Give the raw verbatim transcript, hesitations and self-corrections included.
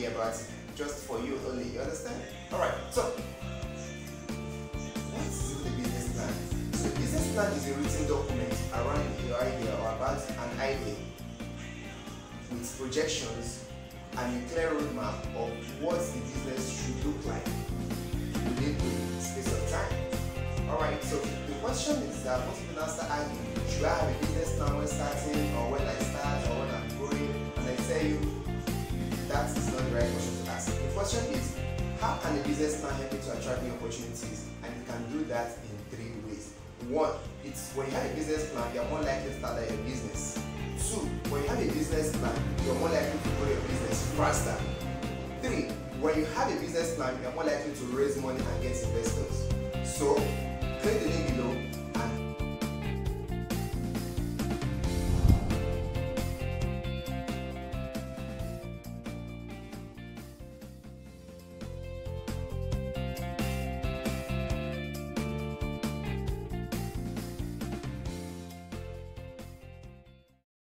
hear about it, just for you only, you understand? Alright, so what is even a business plan? So a business plan is a written document around your idea or about an idea with projections and a clear roadmap of what the business should look like within a space of time. Alright, so the question is that most people now start arguing, should I have a business plan when starting, or when I start, or when I'm growing? And I tell you, that is not the right question to ask. The question is, how can a business plan help you to attract new opportunities? And you can do that in three ways. One, it's when you have a business plan, you're more likely to start your business. Two, when you have a business plan, you're more likely to grow your business faster. Three, when you have a business plan, you're more likely to raise money and get investors. So, click the link below